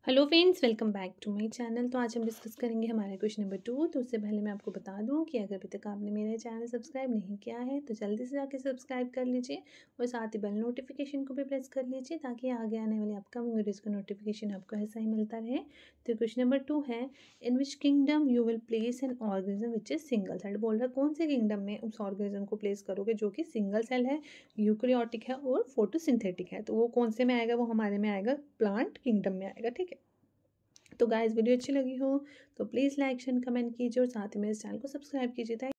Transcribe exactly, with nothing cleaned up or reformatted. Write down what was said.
Hello friends, welcome back to my channel. तो आज हम डिस्कस करेंगे हमारा क्वेश्चन नंबर टू। तो उससे पहले मैं आपको बता दूं कि अगर अभी तक आपने मेरा चैनल सब्सक्राइब नहीं किया है तो जल्दी से जाके सब्सक्राइब कर लीजिए और साथ ही बेल नोटिफिकेशन को भी प्रेस कर लीजिए ताकि आगे आने वाली अपकमिंग वीडियोज़ का नोटिफिकेशन आपको ऐसा ही मिलता रहे। तो क्वेश्चन नंबर टू है, in which kingdom you will place an organism which is single cell. बोल रहा है कौन से किंगडम में उस ऑर्गेनिज्म को प्लेस करोगे जो कि सिंगल सेल है, यूकैरियोटिक है और फोटोसिंथेटिक है। तो वो कौन से में आएगा? वो हमारे में आएगा प्लांट किंगडम में आएगा। ठीक है, तो गाइस वीडियो अच्छी लगी हो तो प्लीज़ लाइक शेयर कमेंट कीजिए और साथ ही मेरे चैनल को सब्सक्राइब कीजिए।